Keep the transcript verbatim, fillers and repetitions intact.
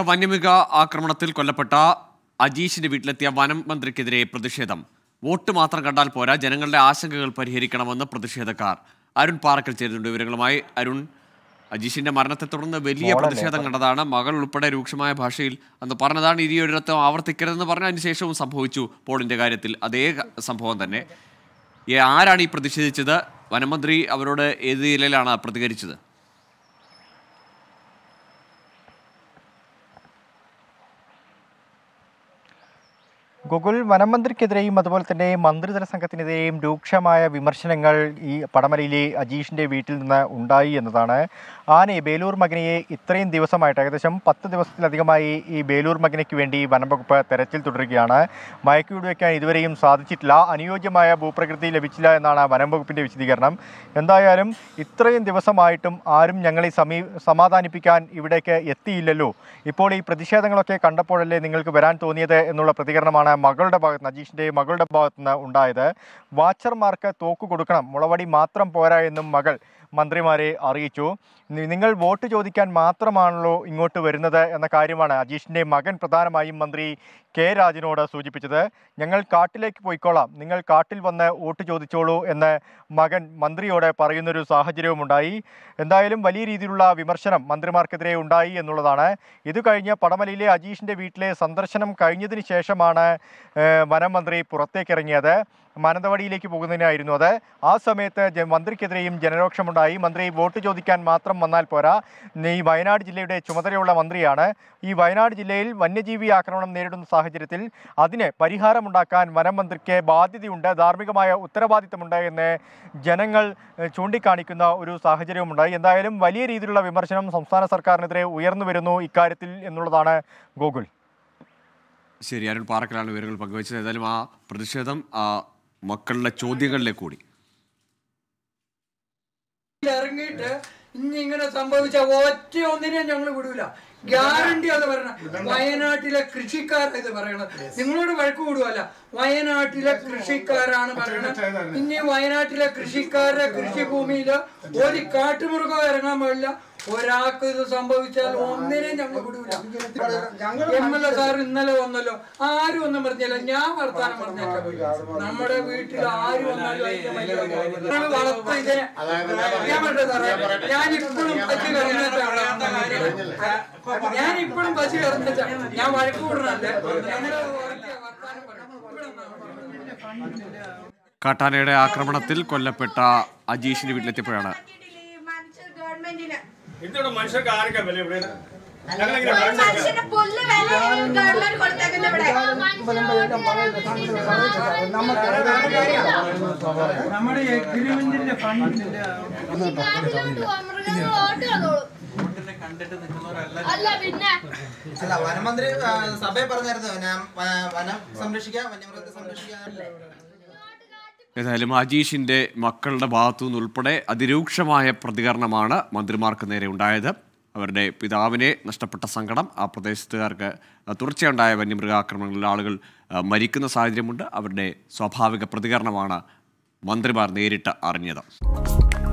വന്യമൃഗ ആക്രമണത്തിൽ കൊല്ലപ്പെട്ട അജീഷിന്റെ വീട്ടിലെത്തിയ വനം മന്ത്രിക്കെതിരെ പ്രതിഷേധം. വോട്ട് മാത്രം കണ്ടാൽ പോരാ, ജനങ്ങളുടെ ആശങ്കകൾ പരിഹരിക്കണമെന്ന് പ്രതിഷേധക്കാർ. അരുൺ പാറക്കൽ ചേരുന്നുണ്ട് വിവരങ്ങളുമായി. അരുൺ, അജീഷിന്റെ മരണത്തെ തുടർന്ന് വലിയ പ്രതിഷേധം കണ്ടതാണ്. മകൾ ഉൾപ്പെടെ രൂക്ഷമായ ഭാഷയിൽ അന്ന് പറഞ്ഞതാണ് ഇനി ഒരിടത്തും ആവർത്തിക്കരുതെന്ന് പറഞ്ഞ അതിനുശേഷവും സംഭവിച്ചു പോളിന്റെ കാര്യത്തിൽ അതേ സംഭവം തന്നെ. ആരാണ് ഈ പ്രതിഷേധിച്ചത്? വനമന്ത്രി അവരോട് ഏത് നിലയിലാണ് പ്രതികരിച്ചത്? ഗൂഗിൾ വനം മന്ത്രിക്കെതിരെയും അതുപോലെ തന്നെ മന്ത്രിതല സംഘത്തിനെതിരെയും രൂക്ഷമായ വിമർശനങ്ങൾ ഈ പടമലയിലെ അജീഷിൻ്റെ വീട്ടിൽ നിന്ന് ഉണ്ടായി എന്നതാണ്. ആനയെ ബേലൂർ മകനയെ ഇത്രയും ദിവസമായിട്ട് ഏകദേശം പത്ത് ദിവസത്തിലധികമായി ഈ ബേലൂർ മകനയ്ക്ക് വേണ്ടി വനം വകുപ്പ് തെരച്ചിൽ തുടരുകയാണ്. മയക്കുവെടി വയ്ക്കാൻ ഇതുവരെയും സാധിച്ചിട്ടില്ല. അനുയോജ്യമായ ഭൂപ്രകൃതി ലഭിച്ചില്ല എന്നാണ് വനം വകുപ്പിൻ്റെ വിശദീകരണം. എന്തായാലും ഇത്രയും ദിവസമായിട്ടും ആരും ഞങ്ങളെ സമീ സമാധാനിപ്പിക്കാൻ ഇവിടേക്ക് എത്തിയില്ലല്ലോ. ഇപ്പോൾ ഈ പ്രതിഷേധങ്ങളൊക്കെ കണ്ടപ്പോഴല്ലേ നിങ്ങൾക്ക് വരാൻ തോന്നിയത് എന്നുള്ള പ്രതികരണമാണ് മകളുടെ ഭാഗത്ത് അജീഷിൻ്റെ മകളുടെ ഭാഗത്തു നിന്ന് ഉണ്ടായത്. വാച്ചർമാർക്ക് തോക്ക് കൊടുക്കണം, മുളവടി മാത്രം പോരാ എന്നും മകൾ മന്ത്രിമാരെ അറിയിച്ചു. നിങ്ങൾ വോട്ട് ചോദിക്കാൻ മാത്രമാണല്ലോ ഇങ്ങോട്ട് വരുന്നത് എന്ന കാര്യമാണ് അജീഷിൻ്റെ മകൻ പ്രധാനമായും മന്ത്രി കെ രാജനോട് സൂചിപ്പിച്ചത്. ഞങ്ങൾ കാട്ടിലേക്ക് പോയിക്കോളാം, നിങ്ങൾ കാട്ടിൽ വന്ന് വോട്ട് ചോദിച്ചോളൂ എന്ന് മകൻ മന്ത്രിയോട് പറയുന്നൊരു സാഹചര്യവുമുണ്ടായി. എന്തായാലും വലിയ രീതിയിലുള്ള വിമർശനം മന്ത്രിമാർക്കെതിരെ ഉണ്ടായി എന്നുള്ളതാണ്. ഇത് കഴിഞ്ഞ് പടമലയിലെ അജീഷിൻ്റെ വീട്ടിലെ സന്ദർശനം കഴിഞ്ഞതിന് ശേഷമാണ് വനം മന്ത്രി പുറത്തേക്കിറങ്ങിയത്. മാനന്തവാടിയിലേക്ക് പോകുന്നതിനായിരുന്നു അത്. ആ സമയത്ത് മന്ത്രിക്കെതിരെയും ജനരോക്ഷമുണ്ടായി. മന്ത്രി വോട്ട് ചോദിക്കാൻ മാത്രം വന്നാൽ പോരാ, ഈ വയനാട് ജില്ലയുടെ ചുമതലയുള്ള മന്ത്രിയാണ്. ഈ വയനാട് ജില്ലയിൽ വന്യജീവി ആക്രമണം നേരിടുന്ന സാഹചര്യത്തിൽ അതിന് പരിഹാരമുണ്ടാക്കാൻ വനം മന്ത്രിക്ക് ബാധ്യതയുണ്ട്, ധാർമ്മികമായ ഉത്തരവാദിത്തമുണ്ട് എന്ന് ജനങ്ങൾ ചൂണ്ടിക്കാണിക്കുന്ന ഒരു സാഹചര്യവുമുണ്ടായി. എന്തായാലും വലിയ രീതിയിലുള്ള വിമർശനം സംസ്ഥാന സർക്കാരിനെതിരെ ഉയർന്നു വരുന്നു ഇക്കാര്യത്തിൽ എന്നുള്ളതാണ് ഗോകുൽ. ശരി, അരുൺ പാറക്കലാണ് വിവരങ്ങൾ പങ്കുവച്ചത്. ഏതായാലും ആ പ്രതിഷേധം മക്കളുടെ ചോദ്യങ്ങളിലേക്ക് കൂടി ഇറങ്ങിയിട്ട് ഇനി ഇങ്ങനെ സംഭവിച്ച ഒറ്റ ഒന്നിനെയും ഞങ്ങൾ വിടൂല. ഗ്യാരണ്ടി അത് പറയണം. വയനാട്ടിലെ കൃഷിക്കാരാണ് ഇത് പറയണത്. നിങ്ങളോട് വഴക്ക് കൂടുവല്ല, വയനാട്ടിലെ കൃഷിക്കാരാണ് പറയണത്. ഇനി വയനാട്ടിലെ കൃഷിക്കാരുടെ കൃഷിഭൂമിയിൽ ഒരു കാട്ടുമൃഗം ഇറങ്ങാൻ പാടില്ല. ഒരാൾക്ക് ഇത് സംഭവിച്ചാൽ ഒന്നിനെയും ഞങ്ങൾ വിടൂല. എം എൽ എ സാർ ഇന്നലെ വന്നല്ലോ, ആരും ഒന്നും പറഞ്ഞില്ല. ഞാൻ വർത്താനം പറഞ്ഞേക്കാം. നമ്മുടെ വീട്ടിൽ ആര് വന്നാലും വളർത്ത ഇതിനെ ഞാൻ പറഞ്ഞ സാറേ, ഞാനിപ്പോഴും പശു കറിഞ്ഞാണ് ഞാനിപ്പോഴും പശു കറിഞ്ഞാ ഞാൻ വഴക്ക് കൂടണല്ലേ. കാട്ടാനയുടെ ആക്രമണത്തിൽ കൊല്ലപ്പെട്ട അജീഷിന്റെ വീട്ടിലെത്തിയപ്പോഴാണ് മനുഷ്യർക്ക് ആർക്കാ വില ഇവിടെ നമ്മുടെ എഗ്രിമെന്റിന്റെ ഫണ്ടിന്റെ അല്ല വനമന്ത്രി സഭയെ പറഞ്ഞായിരുന്നു വനം സംരക്ഷിക്കാം, വന്യമൃഗത്തെ സംരക്ഷിക്കാൻ. ഏതായാലും അജീഷിന്റെ മക്കളുടെ ഭാഗത്തുനിന്ന് ഉൾപ്പെടെ അതിരൂക്ഷമായ പ്രതികരണമാണ് മന്ത്രിമാർക്ക് നേരെ ഉണ്ടായത്. അവരുടെ പിതാവിനെ നഷ്ടപ്പെട്ട സങ്കടം, ആ പ്രദേശത്തുകാർക്ക് തുടർച്ചയുണ്ടായ വന്യമൃഗാക്രമണങ്ങളിൽ ആളുകൾ മരിക്കുന്ന സാഹചര്യമുണ്ട്. അവരുടെ സ്വാഭാവിക പ്രതികരണമാണ് മന്ത്രിമാർ നേരിട്ട് അറിഞ്ഞത്.